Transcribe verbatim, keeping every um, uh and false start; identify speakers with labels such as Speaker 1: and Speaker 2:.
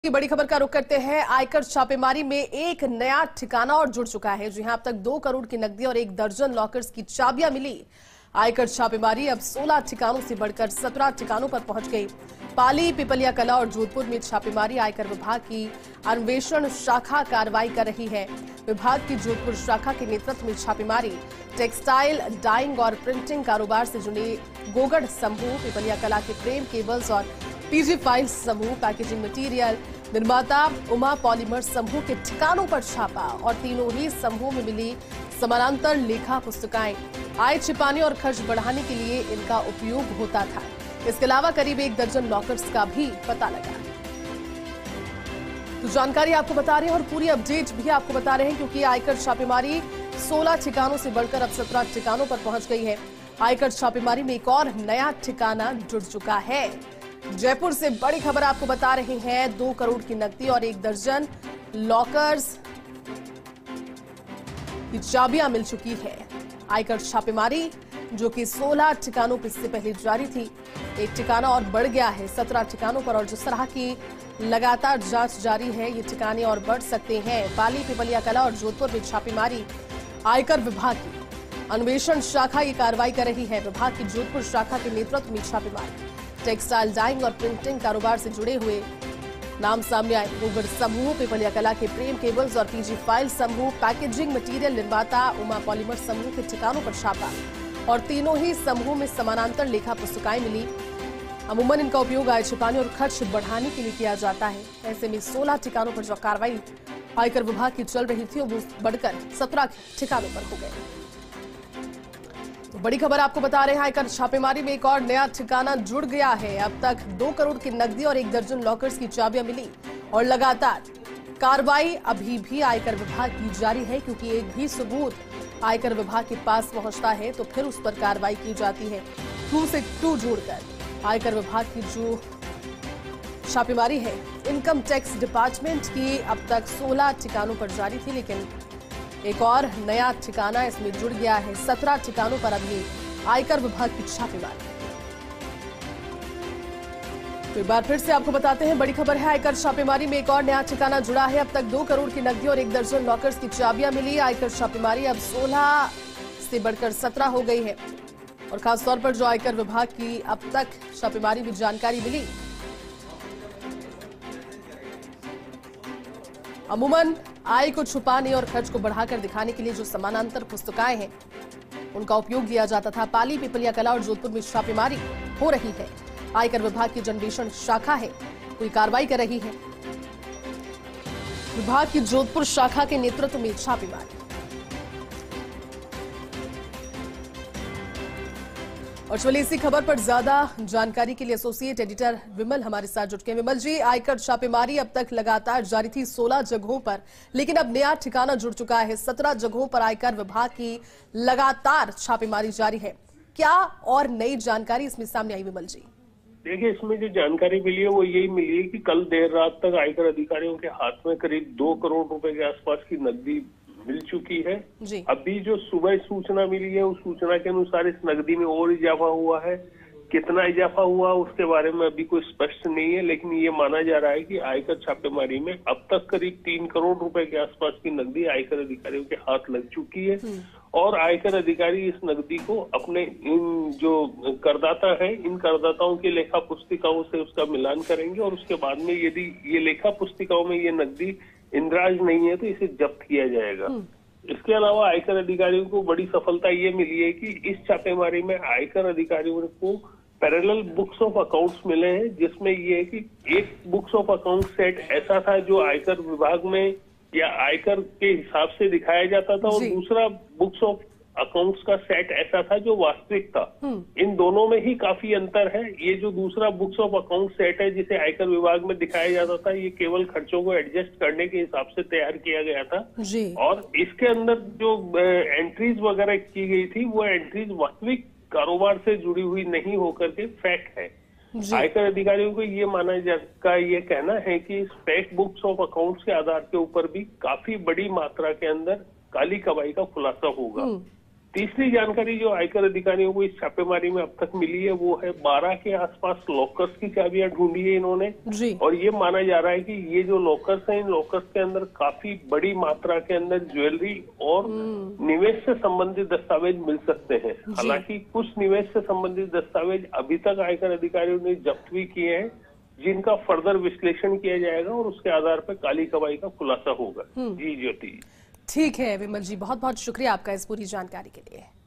Speaker 1: की बड़ी खबर का रुख करते हैं। आयकर छापेमारी में एक नया ठिकाना और जुड़ चुका है। जी हां, अब तक दो करोड़ की नकदी और एक दर्जन लॉकर्स की चाबियां मिली। आयकर छापेमारी अब सोलह ठिकानों से बढ़कर सत्रह ठिकानों पर पहुंच गई। पाली, पिपलिया कला और जोधपुर में छापेमारी आयकर विभाग की अन्वेषण शाखा कार्रवाई कर रही है। विभाग की जोधपुर शाखा के नेतृत्व में छापेमारी टेक्सटाइल, डाइंग और प्रिंटिंग कारोबार से जुड़े गोगढ़ समूह, पिपलिया कला के प्रेम केबल्स और पीजी फाइल्स समूह, पैकेजिंग मटेरियल निर्माता उमा पॉलीमर समूह के ठिकानों पर छापा और तीनों ही समूहों में मिली समानांतर लेखा पुस्तिकाएं। आय छिपाने और खर्च बढ़ाने के लिए इनका उपयोग होता था। इसके अलावा करीब एक दर्जन लॉकर्स का भी पता लगा। तो जानकारी आपको बता रहे हैं और पूरी अपडेट भी आपको बता रहे हैं, क्योंकि आयकर छापेमारी सोलह ठिकानों से बढ़कर अब सत्रह ठिकानों पर पहुंच गई है। आयकर छापेमारी में एक और नया ठिकाना जुड़ चुका है। जयपुर से बड़ी खबर आपको बता रहे हैं। दो करोड़ की नकदी और एक दर्जन लॉकर्स की चाबियां मिल चुकी है। आयकर छापेमारी जो कि सोलह ठिकानों पर इससे पहले जारी थी, एक ठिकाना और बढ़ गया है सत्रह ठिकानों पर। और जिस तरह की लगातार जांच जारी है, ये ठिकाने और बढ़ सकते हैं। पाली, पिपलिया कला और जोधपुर में छापेमारी आयकर विभाग की अन्वेषण शाखा ये कार्रवाई कर रही है। विभाग की जोधपुर शाखा के नेतृत्व में छापेमारी टेक्सटाइल, डाइंग और प्रिंटिंग कारोबार से जुड़े हुए नाम सामने आए। गोगढ़ समूह, पिपलिया कला के प्रेम केबल्स और पीजी फाइल समूह, पैकेजिंग मटेरियल निर्माता उमा पॉलीमर समूह के ठिकानों पर छापा और तीनों ही समूहों में समानांतर लेखा पुस्तिकाएं मिली। अमूमन इनका उपयोग आय छिपाने और खर्च बढ़ाने के लिए किया जाता है। ऐसे में सोलह ठिकानों पर जो कार्रवाई आयकर विभाग की चल रही थी, वो बढ़कर सत्रह ठिकानों पर हो गए। तो बड़ी खबर आपको बता रहे हैं, आयकर छापेमारी में एक और नया ठिकाना जुड़ गया है। अब तक दो करोड़ की नकदी और एक दर्जन लॉकर्स की चाबियां मिली और लगातार कार्रवाई अभी भी आयकर विभाग की जारी है, क्योंकि एक भी सबूत आयकर विभाग के पास पहुंचता है तो फिर उस पर कार्रवाई की जाती है। टू से टू जोड़कर आयकर विभाग की जो छापेमारी है इनकम टैक्स डिपार्टमेंट की अब तक सोलह ठिकानों पर जारी थी, लेकिन एक और नया ठिकाना इसमें जुड़ गया है। सत्रह ठिकानों पर अब ये आयकर विभाग की छापेमारी। तो एक बार फिर से आपको बताते हैं, बड़ी खबर है। आयकर छापेमारी में एक और नया ठिकाना जुड़ा है। अब तक दो करोड़ की नकदी और एक दर्जन लॉकर्स की चाबियां मिली। आयकर छापेमारी अब सोलह से बढ़कर सत्रह हो गई है और खासतौर पर जो आयकर विभाग की अब तक छापेमारी में जानकारी मिली, अमूमन आय को छुपाने और खर्च को बढ़ाकर दिखाने के लिए जो समानांतर पुस्तिकाएं हैं, उनका उपयोग किया जाता था। पाली, पिपलिया कला और जोधपुर में छापेमारी हो रही है। आयकर विभाग की अन्वेषण शाखा है, कोई कार्रवाई कर रही है। विभाग की जोधपुर शाखा के नेतृत्व में छापेमारी। और चलिए इसी खबर पर ज्यादा जानकारी के लिए एसोसिएट एडिटर विमल हमारे साथ जुट गए। विमल जी, आयकर छापेमारी अब तक लगातार जारी थी सोलह जगहों पर, लेकिन अब नया ठिकाना जुड़ चुका है। सत्रह जगहों पर आयकर विभाग की लगातार छापेमारी जारी है। क्या और नई जानकारी इसमें सामने आई विमल जी?
Speaker 2: देखिए, इसमें जो जानकारी मिली है वो यही मिली है कि कल देर रात तक आयकर अधिकारियों के हाथ में करीब दो करोड़ रुपए के आसपास की नकदी मिल चुकी है।
Speaker 1: जी।
Speaker 2: अभी जो सुबह सूचना मिली है, उस सूचना के अनुसार इस नकदी में और इजाफा हुआ है। कितना इजाफा हुआ उसके बारे में अभी कोई स्पष्ट नहीं है, लेकिन ये माना जा रहा है कि आयकर छापेमारी में अब तक करीब तीन करोड़ रुपए के आसपास की नकदी आयकर अधिकारियों के हाथ लग चुकी है। और आयकर अधिकारी इस नकदी को अपने इन जो करदाता है, इन करदाताओं की लेखा पुस्तिकाओं से उसका मिलान करेंगे और उसके बाद में यदि ये लेखा पुस्तिकाओं में ये नकदी इंद्राज नहीं है तो इसे जब्त किया जाएगा। इसके अलावा आयकर अधिकारियों को बड़ी सफलता ये मिली है कि इस छापेमारी में आयकर अधिकारियों को पैरेलल बुक्स ऑफ अकाउंट्स मिले हैं, जिसमें ये है कि एक बुक्स ऑफ अकाउंट सेट ऐसा था जो आयकर विभाग में या आयकर के हिसाब से दिखाया जाता था, और दूसरा बुक्स ऑफ अकाउंट्स का सेट ऐसा था जो वास्तविक था। इन दोनों में ही काफी अंतर है। ये जो दूसरा बुक्स ऑफ अकाउंट सेट है जिसे आयकर विभाग में दिखाया जाता था, ये केवल खर्चों को एडजस्ट करने के हिसाब से तैयार किया गया था
Speaker 1: जी।
Speaker 2: और इसके अंदर जो एंट्रीज वगैरह की गई थी वो एंट्रीज वास्तविक कारोबार से जुड़ी हुई नहीं होकर के फैक्ट है। आयकर अधिकारियों को ये माना जाता ये कहना है कि इस फैक्ट बुक्स ऑफ अकाउंट्स के आधार के ऊपर भी काफी बड़ी मात्रा के अंदर काली कमाई का खुलासा होगा। तीसरी जानकारी जो आयकर अधिकारियों को इस छापेमारी में अब तक मिली है वो है बारह के आसपास लॉकर्स की चाबियां ढूंढी है इन्होंने
Speaker 1: जी।
Speaker 2: और ये माना जा रहा है कि ये जो लॉकर्स हैं इन लॉकर्स के अंदर काफी बड़ी मात्रा के अंदर ज्वेलरी और निवेश से संबंधित दस्तावेज मिल सकते हैं। हालांकि कुछ निवेश से संबंधित दस्तावेज अभी तक आयकर अधिकारियों ने जब्त भी किए हैं जिनका फर्दर विश्लेषण किया जाएगा और उसके आधार पर काली कमाई का खुलासा होगा। जी ज्योति।
Speaker 1: ठीक है विमल जी, बहुत बहुत शुक्रिया आपका इस पूरी जानकारी के लिए।